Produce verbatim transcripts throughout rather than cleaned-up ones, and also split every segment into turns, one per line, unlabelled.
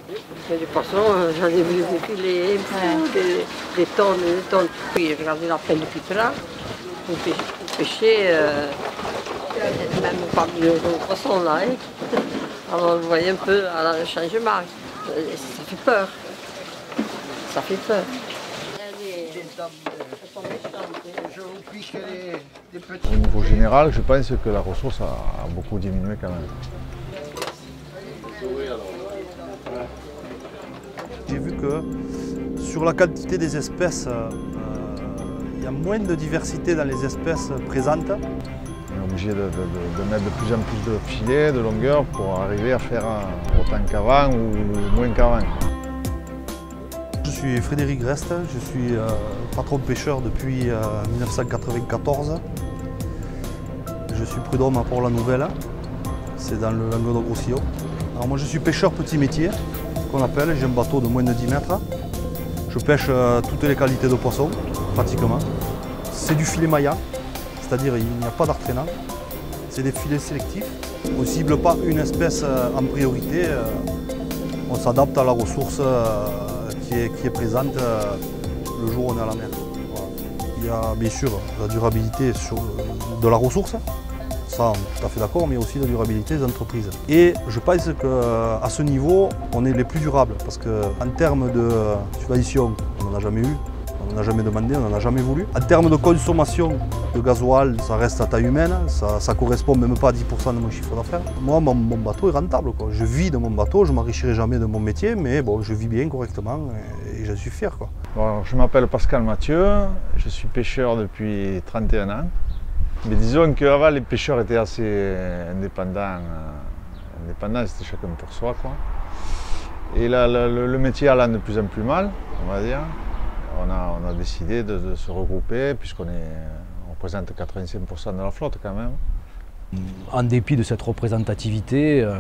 Mais les poissons, j'en ai vu des filets, ouais. des, des tonnes, des tonnes. Puis regardez la plaine de Cutera, vous pêchez, euh, même pas de poissons là. Hein. Alors vous voyez un peu le changement. Ça fait peur. Ça fait peur.
Au niveau général, je pense que la ressource a beaucoup diminué quand même.
J'ai vu que sur la quantité des espèces, euh, il y a moins de diversité dans les espèces présentes.
On est obligé de, de, de, de mettre de plus en plus de filets, de longueur pour arriver à faire autant qu'avant ou moins qu'avant.
Je suis Frédéric Reste, je suis euh, patron pêcheur depuis euh, mille neuf cent quatre-vingt-quatorze. Je suis prud'homme à Port-la-Nouvelle, c'est dans le Languedoc-Roussillon. Alors moi je suis pêcheur petit métier, qu'on appelle, j'ai un bateau de moins de dix mètres. Je pêche euh, toutes les qualités de poissons, pratiquement. C'est du filet maillat, c'est-à-dire il n'y a pas d'artraînant. C'est des filets sélectifs. On ne cible pas une espèce euh, en priorité, euh, on s'adapte à la ressource euh, qui, est, qui est présente euh, le jour où on est à la mer. Voilà. Il y a bien sûr la durabilité sur, de la ressource. Ça, on est tout à fait d'accord, mais aussi la durabilité des entreprises. Et je pense qu'à ce niveau, on est les plus durables, parce qu'en termes de subvention, on n'en a jamais eu, on n'en a jamais demandé, on n'en a jamais voulu. En termes de consommation de gasoil, ça reste à taille humaine, ça ne correspond même pas à dix pour cent de mon chiffre d'affaires. Moi, mon, mon bateau est rentable, quoi. Je vis de mon bateau, je ne m'enrichirai jamais de mon métier, mais bon, je vis bien correctement et, et j'en suis fier, quoi.
Bon, je m'appelle Pascal Mathieu, je suis pêcheur depuis trente et un ans. Mais disons qu'avant, les pêcheurs étaient assez indépendants. Indépendants, c'était chacun pour soi, quoi. Et là, le, le métier allant de plus en plus mal, on va dire, on a, on a décidé de, de se regrouper, puisqu'on on représente quatre-vingt-cinq pour cent de la flotte quand même.
En dépit de cette représentativité euh,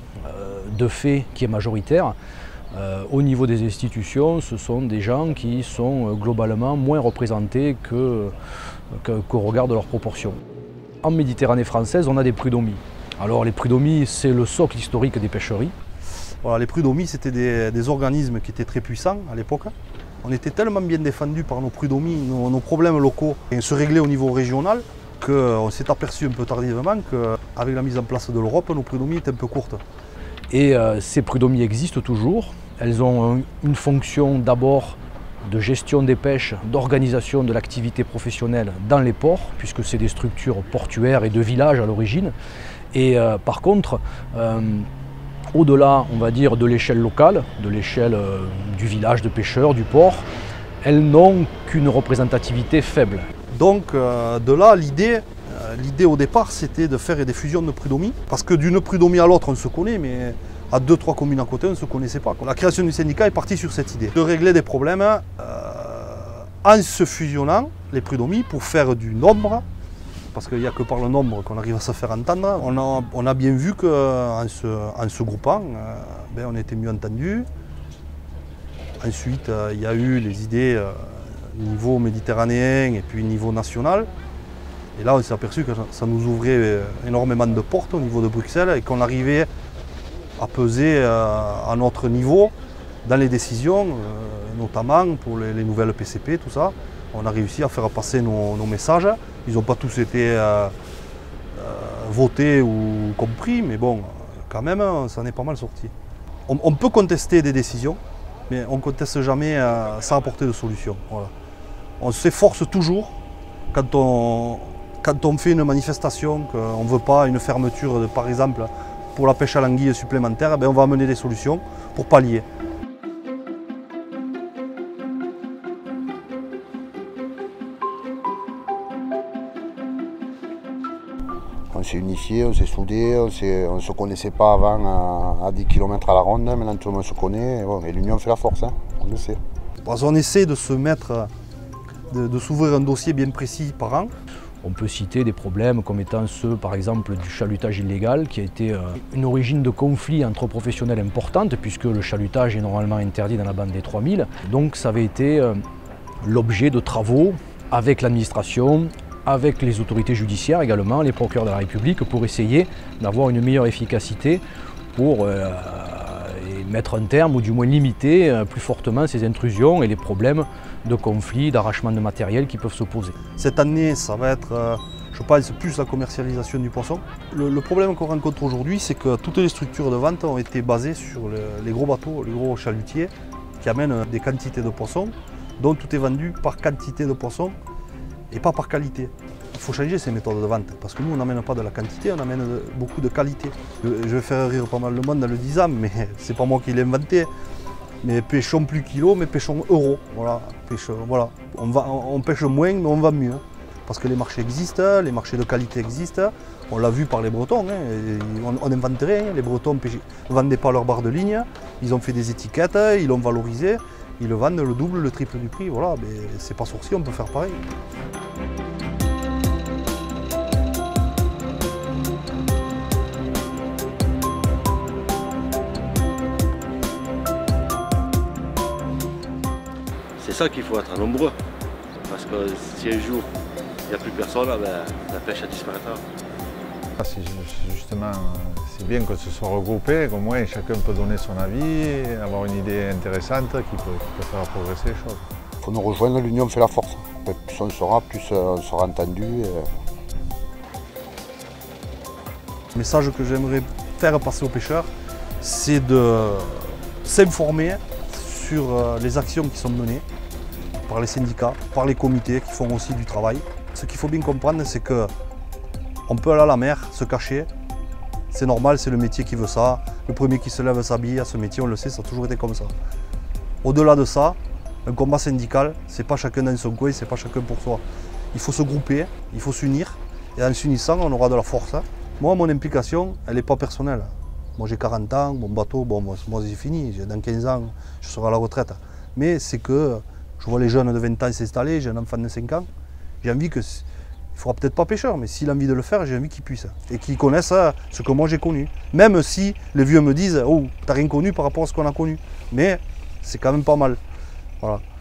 de fait qui est majoritaire, euh, au niveau des institutions, ce sont des gens qui sont globalement moins représentés que qu'au regard de leurs proportions. En Méditerranée française, on a des prud'hommies. Alors les prud'hommies, c'est le socle historique des pêcheries.
Voilà, les prud'hommies, c'était des, des organismes qui étaient très puissants à l'époque. On était tellement bien défendus par nos prud'hommies, nos, nos problèmes locaux et se réglaient au niveau régional, qu'on s'est aperçu un peu tardivement qu'avec la mise en place de l'Europe, nos prud'hommies étaient un peu courtes.
Et euh, ces prud'hommies existent toujours. Elles ont une fonction d'abord de gestion des pêches, d'organisation de l'activité professionnelle dans les ports, puisque c'est des structures portuaires et de villages à l'origine. Et euh, par contre, euh, au-delà, on va dire, de l'échelle locale, de l'échelle euh, du village de pêcheurs, du port, elles n'ont qu'une représentativité faible.
Donc euh, de là, l'idée, euh, l'idée au départ, c'était de faire des fusions de prud'hommies, parce que d'une prud'homie à l'autre, on se connaît, mais à deux, trois communes à côté, on ne se connaissait pas. La création du syndicat est partie sur cette idée, de régler des problèmes euh, en se fusionnant, les prud'homies, pour faire du nombre, parce qu'il n'y a que par le nombre qu'on arrive à se faire entendre. On a, on a bien vu qu'en se, en se groupant, euh, ben, on était mieux entendus. Ensuite, euh, il y a eu les idées euh, niveau méditerranéen et puis niveau national. Et là, on s'est aperçu que ça nous ouvrait énormément de portes au niveau de Bruxelles et qu'on arrivait à peser euh, à notre niveau dans les décisions, euh, notamment pour les, les nouvelles P C P, tout ça. On a réussi à faire passer nos, nos messages. Ils n'ont pas tous été euh, euh, votés ou compris, mais bon, quand même, ça en est pas mal sorti. On, on peut contester des décisions, mais on ne conteste jamais euh, sans apporter de solution. Voilà. On s'efforce toujours, quand on, quand on fait une manifestation, qu'on ne veut pas une fermeture, de, par exemple, pour la pêche à l'anguille supplémentaire, ben on va amener des solutions pour pallier.
On s'est unifiés, on s'est soudés, on ne se connaissait pas avant à, à dix kilomètres à la ronde, maintenant tout le monde se connaît, et, bon, et l'union fait la force, hein, on le sait.
On essaie de se mettre, de, de s'ouvrir un dossier bien précis par an.
On peut citer des problèmes comme étant ceux, par exemple, du chalutage illégal, qui a été euh, une origine de conflit entre professionnels importante, puisque le chalutage est normalement interdit dans la bande des trois mille. Donc ça avait été euh, l'objet de travaux avec l'administration, avec les autorités judiciaires également, les procureurs de la République, pour essayer d'avoir une meilleure efficacité pour, euh, et mettre un terme ou du moins limiter euh, plus fortement ces intrusions et les problèmes de conflits, d'arrachement de matériel qui peuvent s'opposer.
Cette année, ça va être, euh, je pense, plus la commercialisation du poisson. Le, le problème qu'on rencontre aujourd'hui, c'est que toutes les structures de vente ont été basées sur le, les gros bateaux, les gros chalutiers qui amènent des quantités de poissons, dont tout est vendu par quantité de poissons et pas par qualité. Il faut changer ces méthodes de vente parce que nous on n'amène pas de la quantité, on amène de, beaucoup de qualité. Je, je vais faire rire pas mal le monde en le disant, mais c'est pas moi qui l'ai inventé. Mais pêchons plus kilos, mais pêchons euros. Voilà, pêchons, voilà. On, va, on pêche moins, mais on va mieux. Parce que les marchés existent, les marchés de qualité existent. On l'a vu par les Bretons, hein. on n'invente rien. Les Bretons ne vendaient pas leur barre de ligne, ils ont fait des étiquettes, ils l'ont valorisé, ils le vendent le double, le triple du prix. Voilà, mais c'est pas sorcier, on peut faire pareil.
C'est ça qu'il faut être nombreux, parce que si un jour il n'y a plus personne, ben, la pêche a disparaîtra.
Justement, c'est bien que ce soit regroupé, qu'au moins chacun peut donner son avis, avoir une idée intéressante qui peut, qui peut faire progresser les choses.
Il faut nous rejoindre, l'union fait la force. Plus on sera, plus on sera entendu. Et...
Le message que j'aimerais faire passer aux pêcheurs, c'est de s'informer sur les actions qui sont menées par les syndicats, par les comités qui font aussi du travail. Ce qu'il faut bien comprendre, c'est que on peut aller à la mer, se cacher. C'est normal, c'est le métier qui veut ça. Le premier qui se lève s'habille à ce métier, on le sait, ça a toujours été comme ça. Au-delà de ça, un combat syndical, c'est pas chacun dans son coin, c'est pas chacun pour soi. Il faut se grouper, il faut s'unir, et en s'unissant, on aura de la force. Moi, mon implication, elle n'est pas personnelle. Moi, j'ai quarante ans, mon bateau, bon, moi, moi c'est fini. Dans quinze ans, je serai à la retraite. Mais c'est que je vois les jeunes de vingt ans s'installer, j'ai un enfant de cinq ans. J'ai envie que, il ne faudra peut-être pas pêcheur, mais s'il a envie de le faire, j'ai envie qu'il puisse. Et qu'il connaisse ce que moi j'ai connu. Même si les vieux me disent, oh, t'as rien connu par rapport à ce qu'on a connu. Mais c'est quand même pas mal. Voilà.